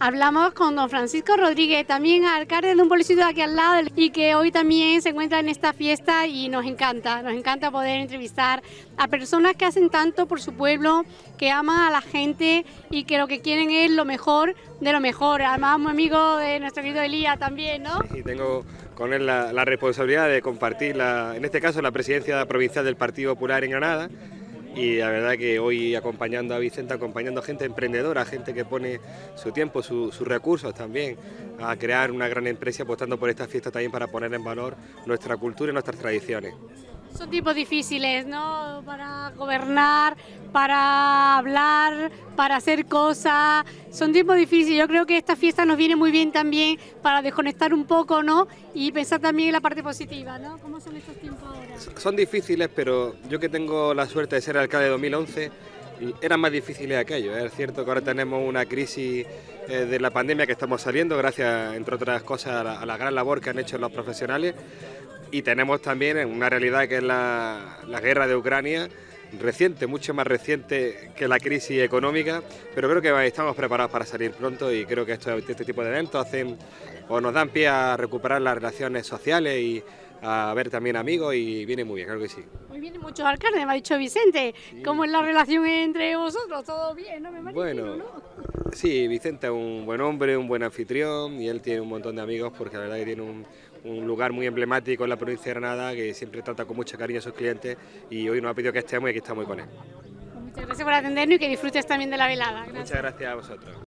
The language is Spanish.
Hablamos con don Francisco Rodríguez, también alcalde de un pueblecito de aquí al lado y que hoy también se encuentra en esta fiesta y nos encanta poder entrevistar a personas que hacen tanto por su pueblo, que aman a la gente y que lo que quieren es lo mejor de lo mejor. Además, muy amigo de nuestro querido Elías también, ¿no? Sí, tengo con él la responsabilidad de compartir, en este caso, la presidencia provincial del Partido Popular en Granada. Y la verdad que hoy acompañando a Vicente, acompañando a gente emprendedora, gente que pone su tiempo, sus recursos también a crear una gran empresa, apostando por esta fiesta también para poner en valor nuestra cultura y nuestras tradiciones. Son tiempos difíciles, ¿no? Para gobernar, para hablar, para hacer cosas. Son tiempos difíciles. Yo creo que esta fiesta nos viene muy bien también para desconectar un poco, ¿no? Y pensar también en la parte positiva, ¿no? ¿Cómo son estos tiempos ahora? Son difíciles, pero yo que tengo la suerte de ser alcalde de 2011, eran más difíciles aquello. Es cierto que ahora tenemos una crisis de la pandemia que estamos saliendo, gracias, entre otras cosas, a la gran labor que han hecho los profesionales. Y tenemos también una realidad que es la guerra de Ucrania, reciente, mucho más reciente que la crisis económica, pero creo que estamos preparados para salir pronto y creo que este tipo de eventos nos dan pie a recuperar las relaciones sociales y a ver también amigos y viene muy bien, creo que sí. Hoy vienen muchos alcaldes, me ha dicho Vicente. Sí. ¿Cómo es la relación entre vosotros? ¿Todo bien? ¿No? Me imagino, Bueno, ¿no? sí, Vicente es un buen hombre, un buen anfitrión y él tiene un montón de amigos porque la verdad que tiene un lugar muy emblemático en la provincia de Granada que siempre trata con mucho cariño a sus clientes y hoy nos ha pedido que estemos y aquí estamos con él. Muchas gracias por atendernos y que disfrutes también de la velada. Gracias. Muchas gracias a vosotros.